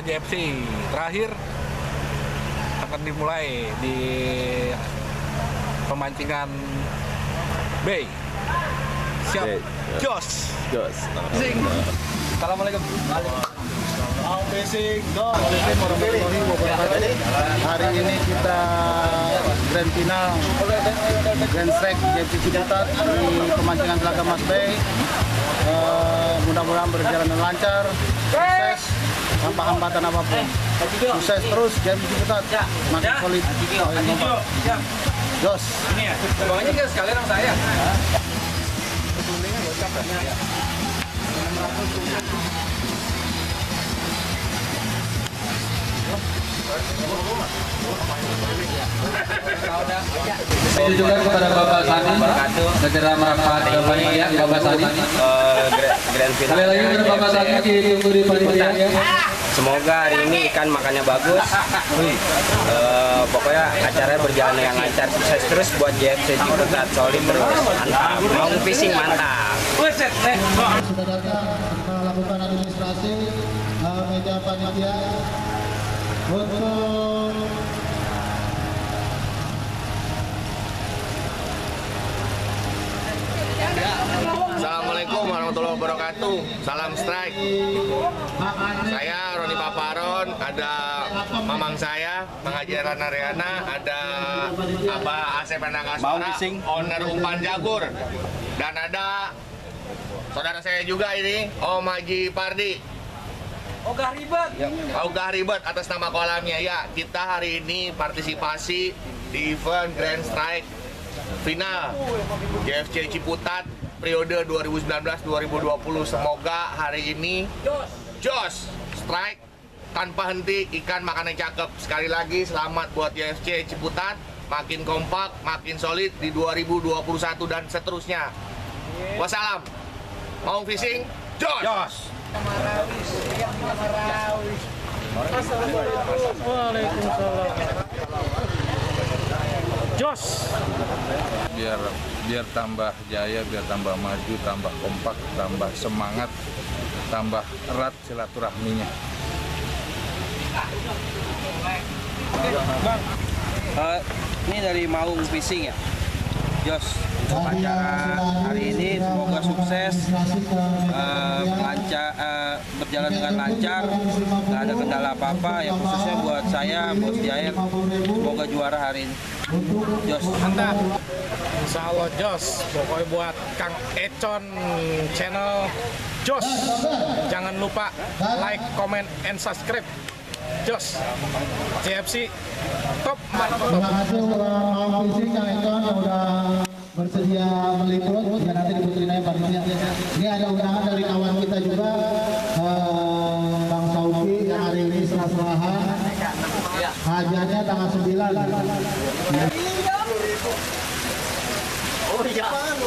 JFC. Terakhir akan dimulai di pemancingan Bay. Siap, jos. Assalamualaikum. Mau fishing, hari ini kita grand final, grand strike JFC Ciputat di pemancingan Telaga Mas Bay. Mudah-mudahan berjalan dengan lancar, sukses, tanpa hambatan apapun. Sukses terus JFC Ciputat, makin solid. Jos. Ini ya, bawahnya kita sekalian sama saya. Ditujukan kepada Bapak Sani, segera merapat ke panitia, Bapak Sani. Sekali lagi kepada Bapak Sani ditunggu di panitia. Semoga hari ini ikan makannya bagus. Pokoknya acaranya berjalan dengan lancar, sukses terus buat JFC Ciputat, solid terus, mantap. Mau fishing mantap. Sudah datang melakukan administrasi meja panitia untuk Assalamualaikum warahmatullahi wabarakatuh. Salam strike. Saya Roni Paparon, ada mamang saya, Mang Haji Rana Riana, ada Abah Asep Anakasora, owner Umpan Jagur, dan ada saudara saya juga ini, Om Haji Pardi. Ogah ribet. Ogah ribet atas nama kolamnya ya. Kita hari ini partisipasi di event Grand Strike final JFC Ciputat periode 2019-2020. Semoga hari ini jos strike tanpa henti, ikan makannya cakep. Sekali lagi selamat buat JFC Ciputat, makin kompak, makin solid di 2021 dan seterusnya. Wassalam. Mau fishing? Jos. Waalaikumsalam. Jos. Biar tambah jaya, biar tambah maju, tambah kompak, tambah semangat, tambah erat silaturahminya. Ini dari Maung Fishing ya, Jos. Untuk acara hari ini semoga sukses, berjalan dengan lancar, nggak ada kendala apa-apa. Yang khususnya buat saya, Bos Jair, semoga juara hari ini. Jos, Mantap. Insya Allah jos. Pokoknya buat Kang Econ channel jos. Jangan lupa like, comment, and subscribe. Jos. JFC top. terima kasih Mau Fishing Kang Econ yang udah bersedia meliput ya, nanti diputerin aja panitia. Ini ada undangan dari kawan kita juga, Bang Sauki yang hari ini serah-serahan hajatnya tanggal 9. oh iya.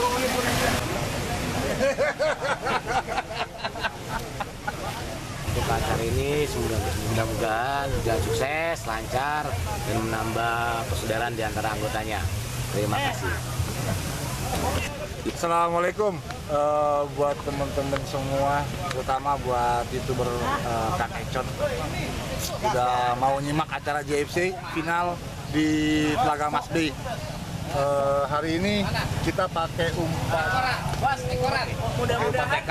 Untuk acara ini mudah-mudahan sukses, lancar, dan menambah persaudaraan di antara anggotanya. Terima kasih. Assalamualaikum buat teman-teman semua, terutama buat YouTuber Kang Econ. Udah mau nyimak acara JFC final di Telaga Mas Bay. Hari ini kita pakai umpan TK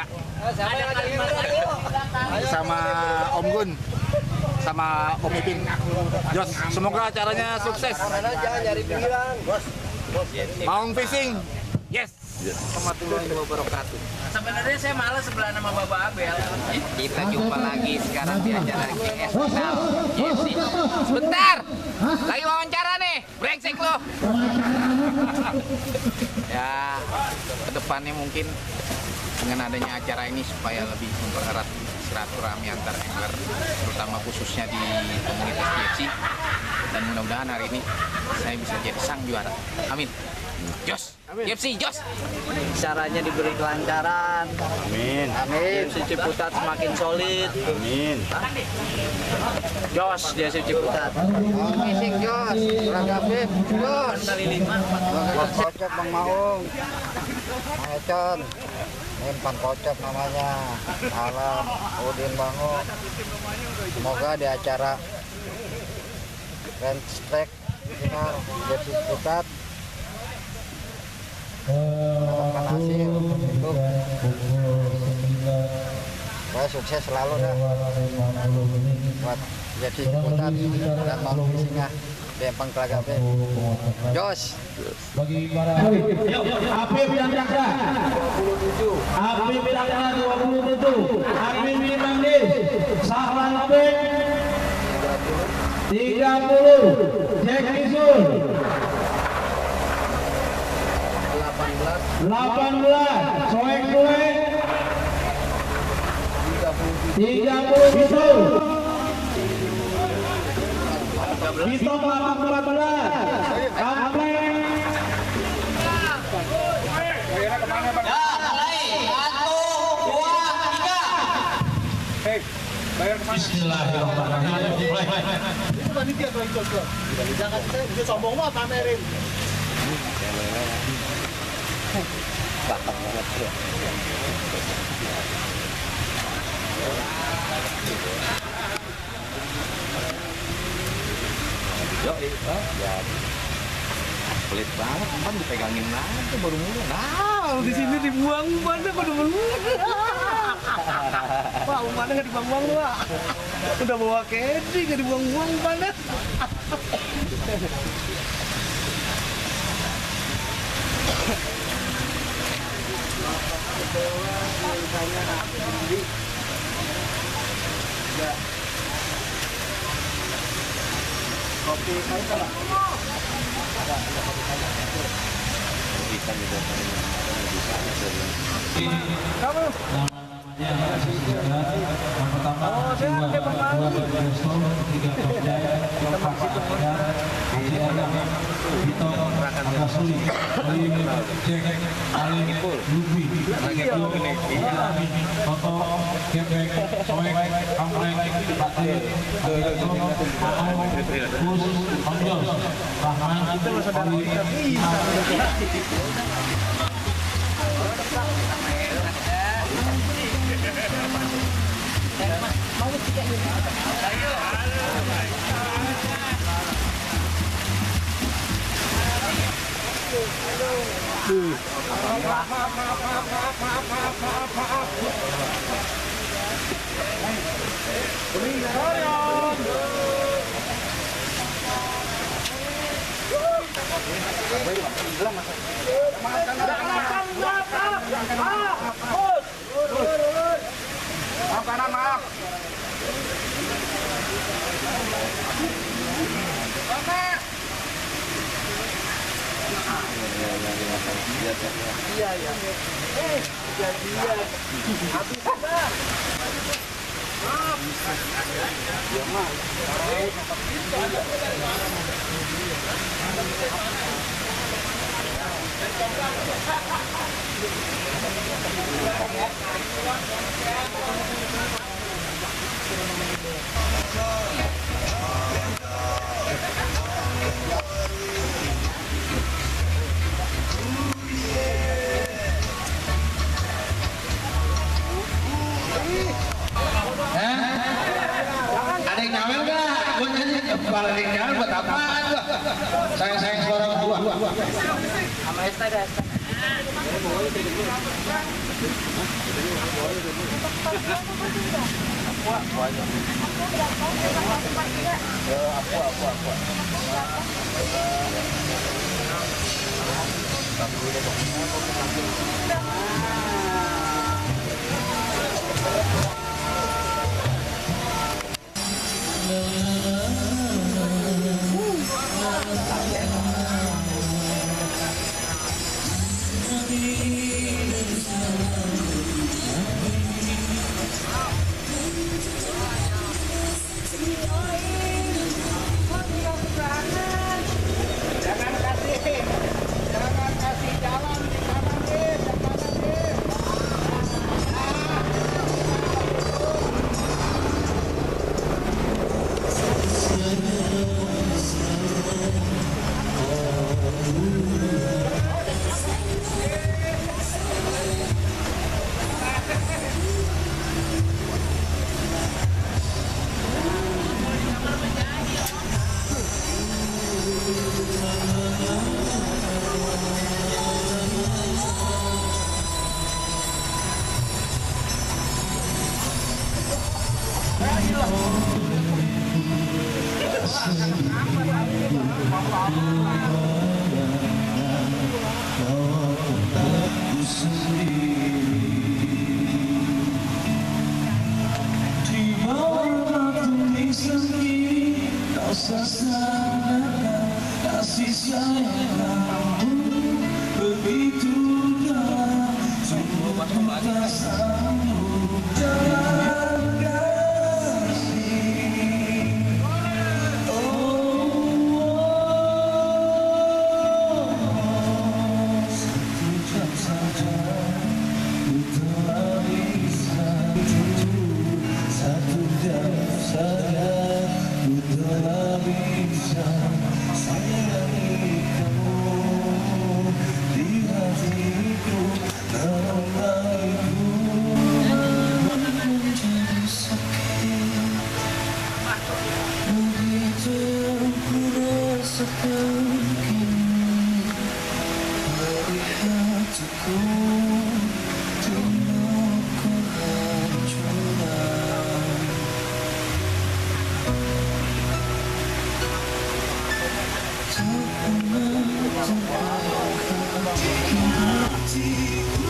sama Om Gun sama Om Ipin. Jos, semoga acaranya sukses. Maung Fishing, yes. Warahmatullahi wabarakatuh. Sebenarnya saya malas sebelah nama Bapak Abel. Kita jumpa lagi sekarang di acara GS Final JFC. Sebentar, lagi wawancara nih, brengsek lo. Ya, kedepannya mungkin dengan adanya acara ini supaya lebih mempererat silaturahmi antar angler, terutama khususnya di komunitas JFC. Dan mudah-mudahan hari ini saya bisa jadi sang juara. Amin. Jos, JFC, jos. Caranya diberi kelancaran. Amin. Amin. JFC Ciputat semakin solid. Amin. Jos, JFC Ciputat. Fishing jos, Ragapin jos. Kali 5. Bang Maung, Kang Econ. Pan Kocok namanya, Alam Udin Bango. Semoga di acara Grand Strike final GFC Putat mendapatkan hasil untuk sukses selalu dah buat GFC Putat dan Malu Singa di Empang Telaga B. Jos. Bagi para Apip dan Cakra 27, Armin Bimangdis, Sahlan Apip 30, Jack Misul 18, Soek Soek 30 Misul Bito 14, Kampleng. Bismillahirrahmanirrahim. Itu panitia tuh itu. Jangan dia sombong mah pamerin. Batang banget ya. Yo, ya. Pelit banget, umpan dipegangin aja baru mulai. Nah, di sini dibuang umpannya baru mulai. Wah, umpannya nggak dibuang-buang lu, Pak. Udah bawa caddy nggak dibuang-buang umpannya. Kopi saya Pak. Ada kopi saya. Bisa juga bisa. Kamu namanya yang pertama dua Gusto, tiga Kopjai, keempat Ada, Bito, Akasuli, Alim, Jack, Alim, Lubi, Alami, Toto, Kepek, Soek, Kampleng, Pati, Agatono, Mao, Kus, Omjos, Rahman, Oli, Maaf kanan, maaf. Iya ya. Kejadian. Habis dah. Maaf. Ya maaf. Ada yang nyawel nggak? Gue nyanyi kepala ada yang nyawel buat apaan gua? Sayang-sayang suara gua. Sama Esta dah. Jangan kasih jalan di kanan, Kasih sayang kamu begitu dalam, cuma perasaanmu jalan kasih. Satu jam saja ku telah bisa tidur, satu jam saja ku telah bisa sayangi kamu di hatiku, menemaniku menjadi sakit. Begitu yang ku rasakan kini dari hatiku, penuh kehancuran. Tak pernah terbayangkan hatiku.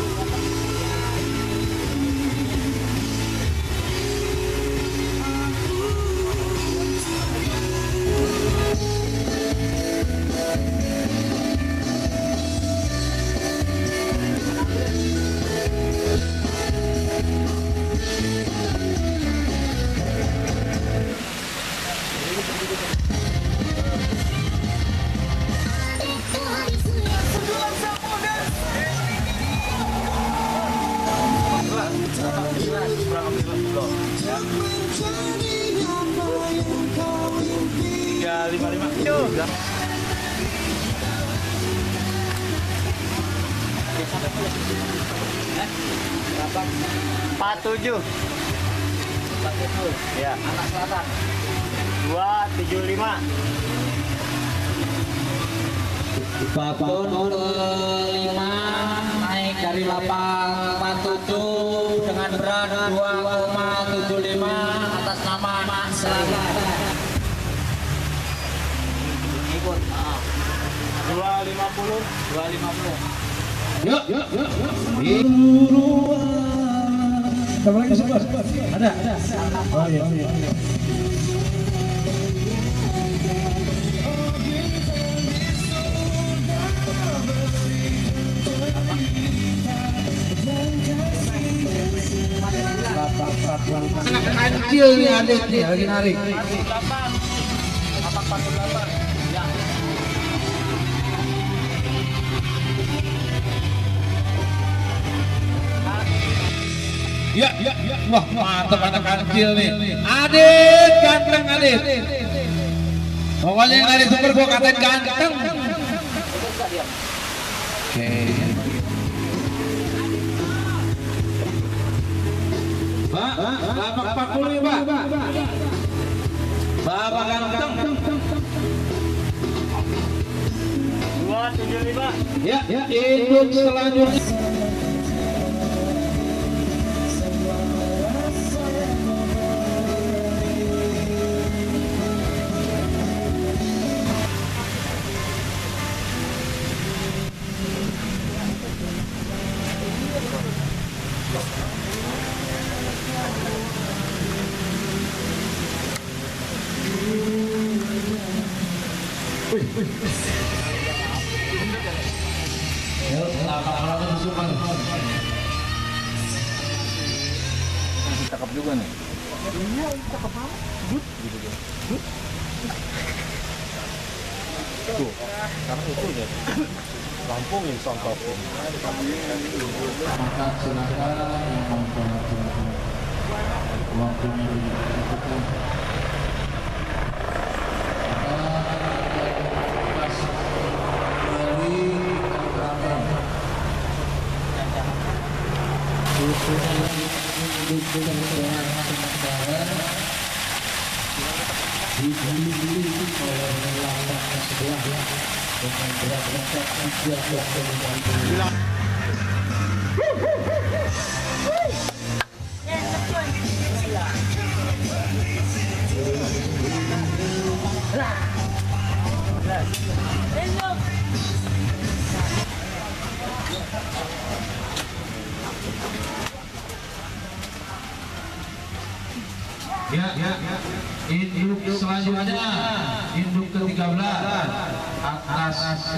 Ya. Anak Selatan 275. Babon ke-5 naik dari lapang 47 dengan berat 2,75 atas nama Selatan. Ikut 250. Yuk. Tambah lagi sih, Bos. Ada. Oh iya. Anak kecil nih adik nih lagi narik. Ya. Wah, mantap anak kecil nih. Adit, ganteng Adit. Pokoknya yang dari super gua katain ganteng. Oke. Pak, lapak 40 Pak. Bapak ganteng. 275. Ya, induk selanjutnya. Cakep juga nih. Iya, cakep banget. Dut gitu deh. Dut. Tuh, karena itu ya. Rampungin sontopin. Maka silakan yang memperhatikan waktunya dibutuhkan. Ya, induk selanjutnya, induk ke-13 atas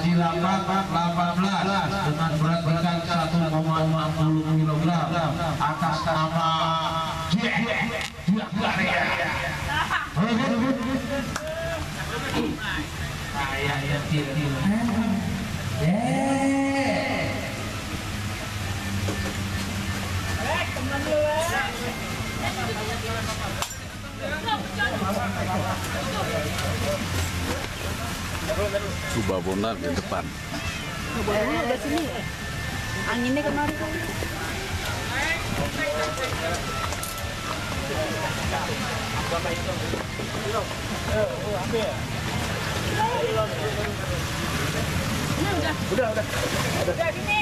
18 dengan berat ikan 1,60 kg atas nama Coba bonar di depan. Udah sini ya? Anginnya kemarin. Udah. Sini.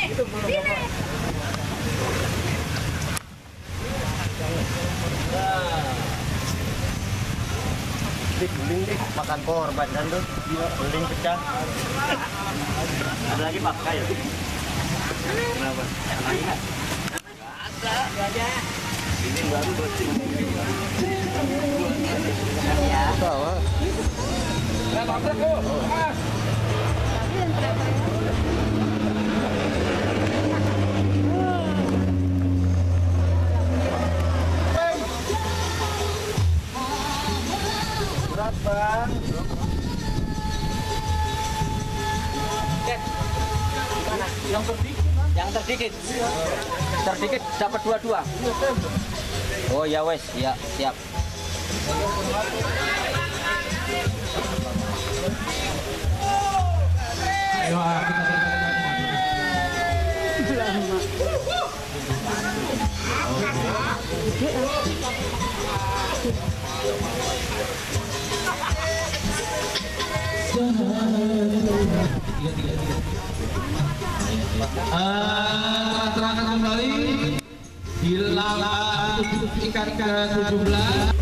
Guling deh, makan korban kan tuh, guling pecah. Ada lagi pak, kayu. Kenapa? Nggak ada. Ini baru bocil. Ya. Salah. Bang. Yang terdikit. Terdikit dapat 22. Oh ya wes, ya siap. Ayo terangkan kembali bila ikan ke-17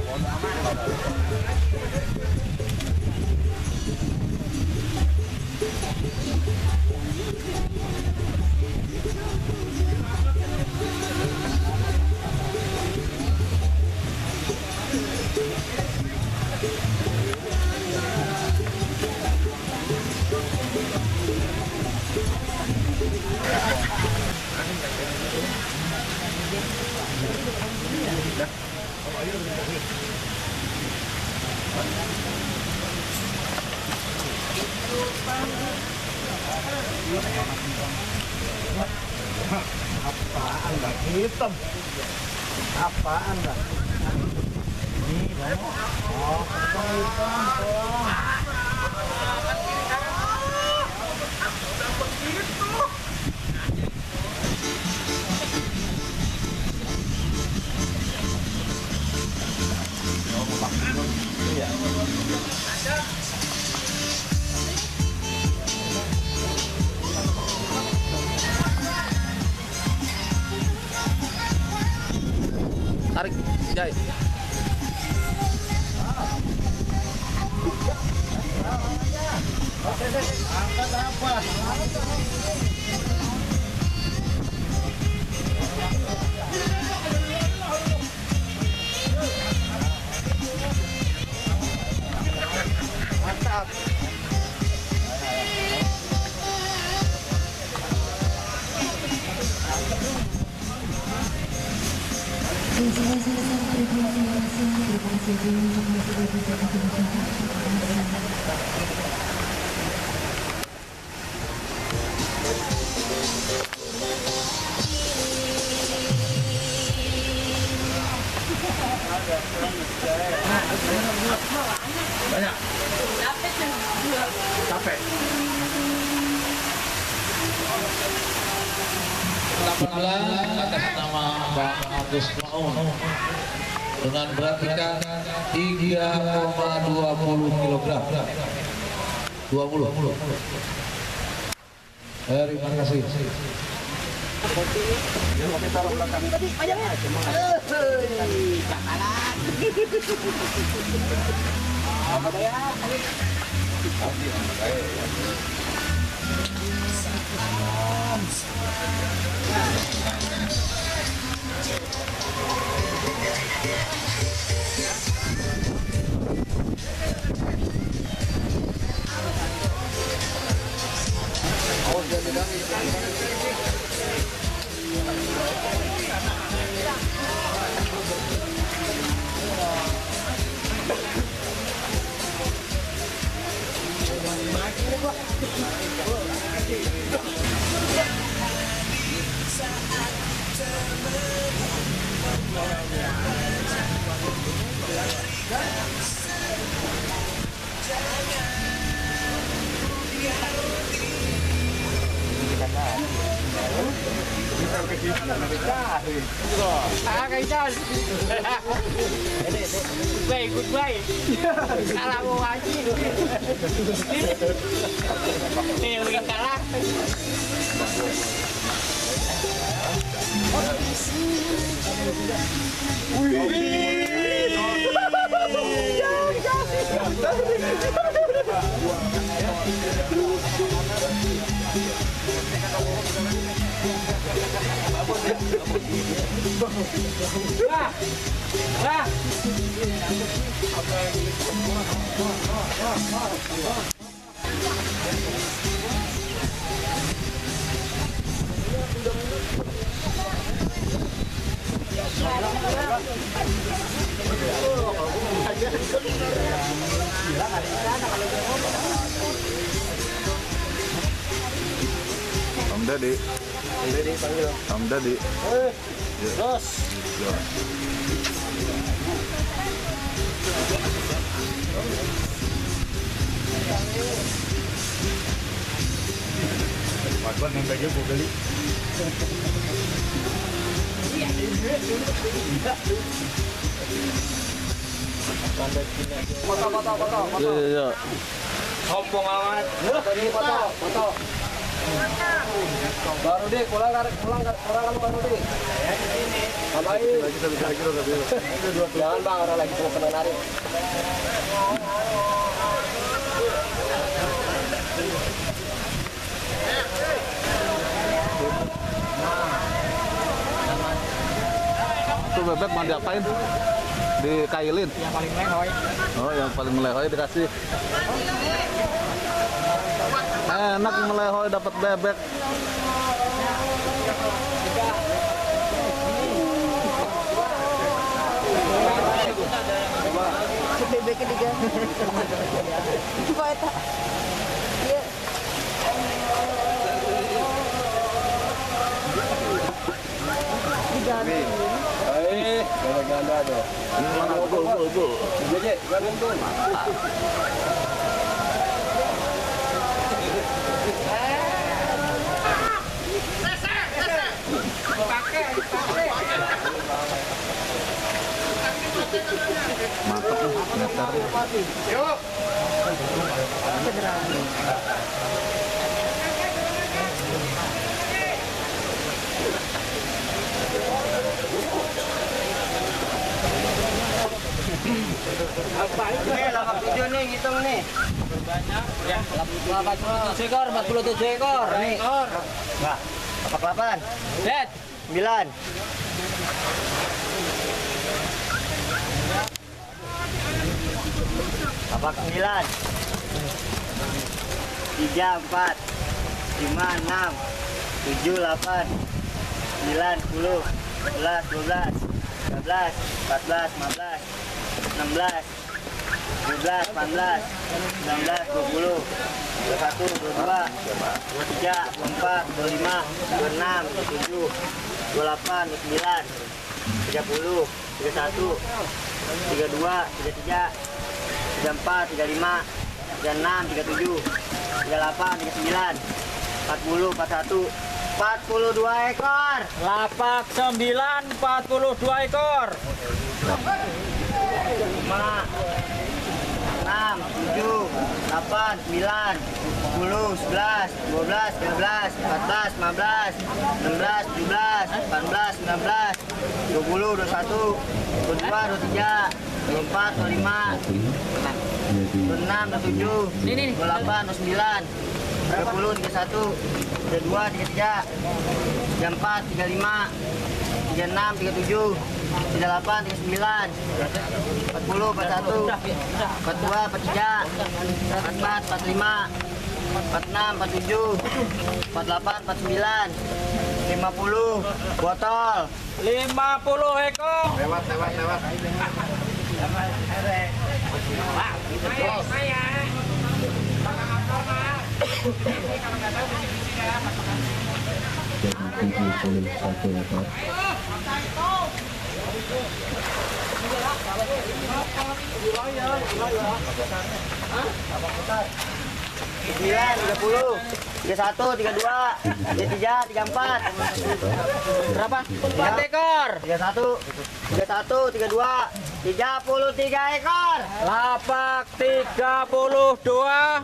Apaan Mbak? Hitam. Apaan Mbak? Ini Bang. Oh, hitam. Tarik, jahit. Angkat apa? Mantap. banyak capek 18 atas nama Bang Agus Maun dengan berat ikan 3,20 kg 20. Terima kasih. Goodbye. Kalah mau haji. Yang kalah. Om Dadi. Om Dadi. Terus. Pakuan yang bagi bu beli. Foto. Iya. Sombong amat. Foto. Baru deh, pulang kamu baru deh. Ngapain? Jangan bang, orang lagi seneng narik. Itu bebek mau diapain? Dikailin? Yang paling melehoi. Oh, yang paling melehoi dikasih. Enak melehoi dapat bebek. Bebeknya diganti. Coba eta. Iya. Diganti. Ganda-ganda tuh. Go. Jadi, gantung. Mantap nih, meter. Yuk. Ini 87 nih, hitung nih. Banyak. Ya, 47 ekor, 47 ekor. Nih. Enggak. 48. Set. 9. Apa 9? 3, 4, 5, 6, 7, 8, 9, 10, 11, 12, 13, 14, 15, 16, 17, 18, 19, 20, 21, 22, 23, 24, 25, 26, 27, 28, 29, 30, 31, 32, 33, 34, 35, 36, 37, 38, 39, 40, 41, 42 ekor. Lapak 9, 42 ekor. 5, 6, 7, 8, 9, 10, 11, 12, 13, 14, 15, 16, 17, 18, 19, 20, 21, 22, 23, 24, 25, 26, 27, 28, 29, 30, 31, 32, 33, 34, 35, 36, 37, 38, 39, 40, 41, 42, 43, 44, 45, 46, 47, 48, 49, 50, botol 50 ekor. Lewat. Sembilan, 30, 31, 32, 33, 34. Berapa? 4 ekor. 31, 32, 33 ekor. Lapak 32,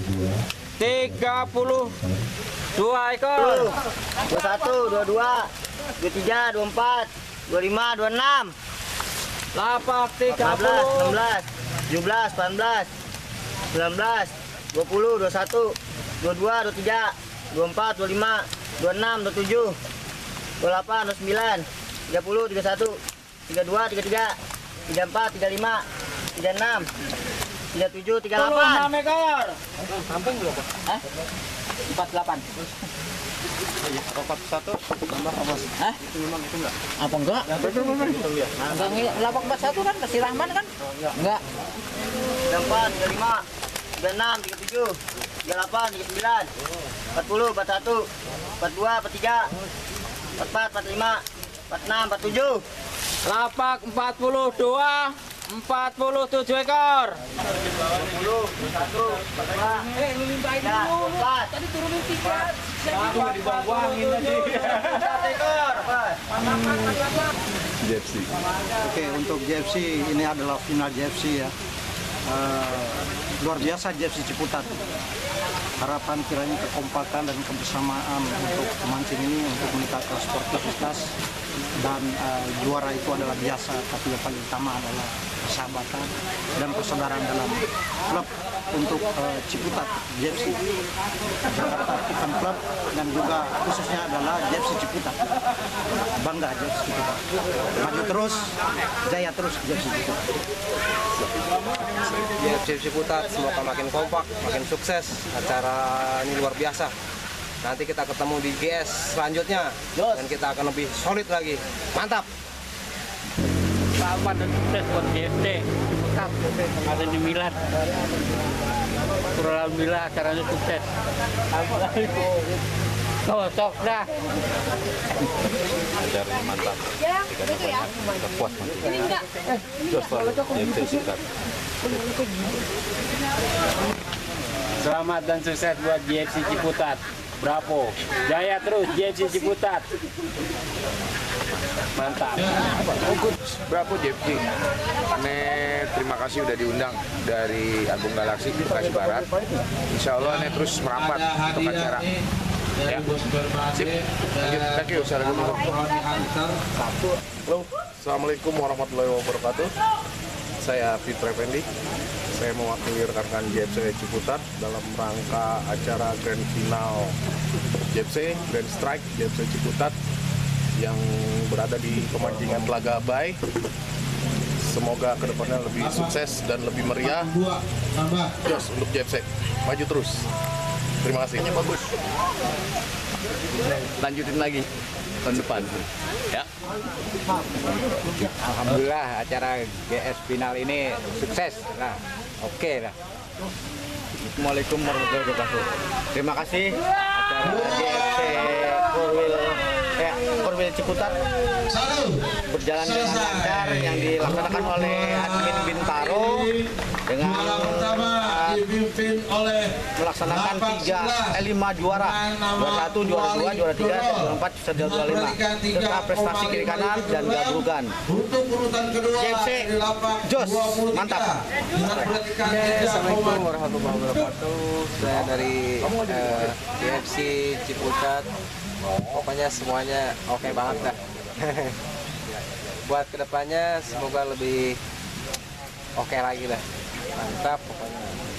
32 ekor. 21, 22, 23, 24, 25, 26. Lapak 30, 16, 17, 18, 19, 20, 21, 22, 23, 24, 25, 26, 27, 28, 29, 30, 31, 32, 33, 34, 35, 36, 37, 38. 6 ekor. Samping belum? 48. 41 tambah apa? Itu memang itu enggak? Apa enggak? Lapak 41 kan kasih Rahman kan? Enggak. 34, 35, 36, 37, 38, 39, 40, 41, 42, 43, 44, 45, 46, 47. Lapak 42, 47 ekor. 20, 21, 42, 4. Tadi turunin 3. Cuma dibuang-buangin tadi. 4 ekor. JFC. Oke, untuk JFC ini adalah final JFC ya. Luar biasa JFC Ciputat. Harapan kiranya kekompakan dan kebersamaan untuk pemancing ini untuk meningkatkan sportivitas dan juara itu adalah biasa, tapi yang paling utama adalah persahabatan dan persaudaraan dalam klub untuk Ciputat JFC Jakarta Ikan Club dan juga khususnya adalah JFC Ciputat. Bangga JFC Ciputat. Maju terus, jaya terus JFC Ciputat. JFC Ciputat semoga makin kompak, makin sukses. Acara ini luar biasa. Nanti kita ketemu di GS selanjutnya dan kita akan lebih solid lagi. Mantap. Selamat dan sukses buat GFC Ciputat ada di Milan. Alhamdulillah acaranya sukses. Cocok dah. Acaranya mantap. Kita puas nanti. Jos JFC Ciputat. Selamat dan sukses buat JFC Ciputat. Bravo. Jaya terus JFC Ciputat. Mantap. Bravo JFC. Terima kasih udah diundang dari Agung Galaksi Bekasi Barat. Insya Allah ini terus merapat untuk acara. Ya. Sip. Lanjut. Thank you. Assalamualaikum warahmatullahi wabarakatuh. Saya Fitra Effendi. Saya mewakili rekan-rekan JFC Ciputat dalam rangka acara Grand Final JFC Grand Strike JFC Ciputat yang berada di pemancingan Telaga Bay. Semoga kedepannya lebih sukses dan lebih meriah. Jos untuk JFC, maju terus. Terima kasih. Bagus. Lanjutin lagi tahun depan. Ya. Alhamdulillah acara GS final ini sukses. Nah, oke lah. Assalamualaikum warahmatullahi wabarakatuh. Terima kasih acara GFC Korwil Ciputat berjalan dengan lancar yang dilaksanakan oleh admin Bintaro dengan melaksanakan 5 juara, juara 1, juara 2, juara 3, juara 4, juara 5 serta prestasi kiri kanan dan gabungan. JFC Jos, mantap. Assalamualaikum warahmatullahi wabarakatuh. Saya dari JFC Ciputat. Pokoknya semuanya oke banget dah. Buat kedepannya semoga lebih oke lagi lah. Mantap pokoknya.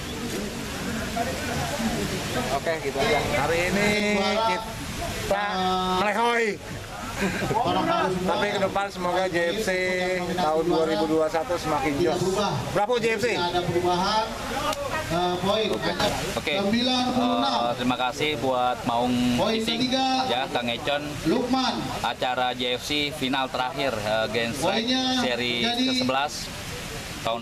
Oke, gitu aja. Hari ini kita melehoi. Tapi ke depan semoga JFC tahun 2021 semakin jos. Berapa JFC? Ada perubahan poin. Oke, terima kasih buat Maung Fishing, ya Kang Econ. Lukman. Acara JFC final terakhir Grand Strike seri ke-11 tahun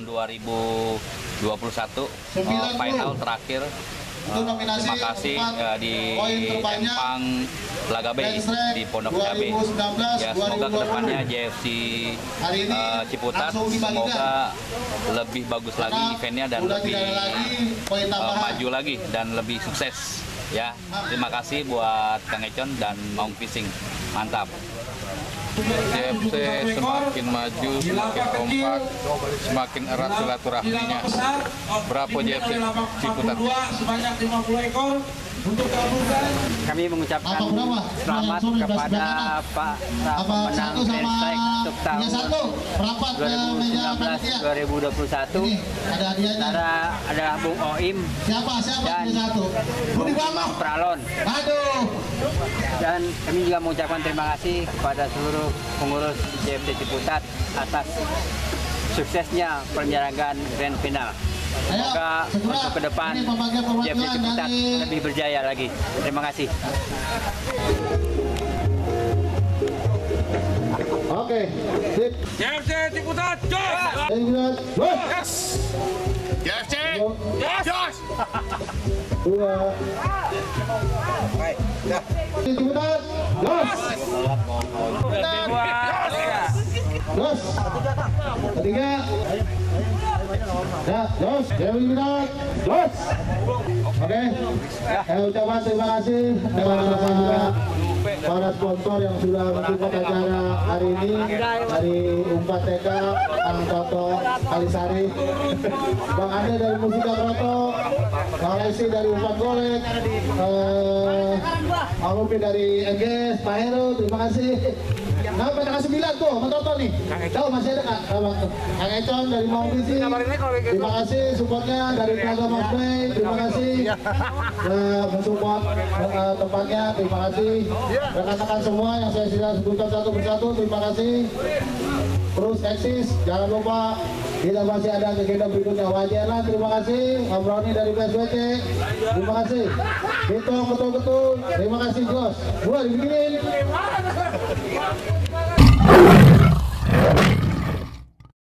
2021 final terakhir. Terima kasih di Empang Lagabe di Pondok Cabe. Ya, semoga kedepannya JFC Ciputat semoga lebih bagus lagi eventnya dan lebih maju lagi dan lebih sukses. Ya, terima kasih buat Kang Econ dan Maung Fishing. Mantap. JFC semakin maju, semakin kompak, semakin erat silaturahminya. Berapa JFC Ciputat? Sebanyak 50 ekor untuk gabungan. Kami mengucapkan selamat kepada Pak pemenang Grand Strike untuk tahun 2019-2021. Adalah Bung Oim dan Bung Imam Pralon. Dan kami juga mengucapkan terima kasih kepada seluruh pengurus JFC Ciputat atas suksesnya penyelenggaraan Grand Final. Semoga untuk ke depan JFC Ciputat lebih berjaya lagi. Terima kasih. Oke, sip. JFC Ciputat, jos! Yes! JFC, jos! 2. Baik, dah. Ciputat, jos! Jos! 3. Ya, jos, Ciputat, jos! Oke, saya ucapkan terima kasih kepada para sponsor yang sudah mendukung acara hari ini dari Umpat TK, Kang Toto Kalisari, Bang Ade dari Musika Proto, Bang Lesi dari Umpat Golek, Bang Rupi dari NGS, Pak Heru, terima kasih. Nah, petak 9 tuh, Bang Toto nih. Tahu masih ada Kak? Kang Econ dari Maung Fishing. Terima kasih supportnya dari Plaza Mas Bay. Terima kasih mensupport tempatnya. Terima kasih rekan-rekan semua yang saya sudah sebutkan satu persatu. Terima kasih. Terus eksis, jangan lupa kita masih ada kegiatan berikutnya. Wajana, terima kasih. Om Roni dari PSBT, terima kasih. Betul. Terima kasih Jos. Gua dibikinin.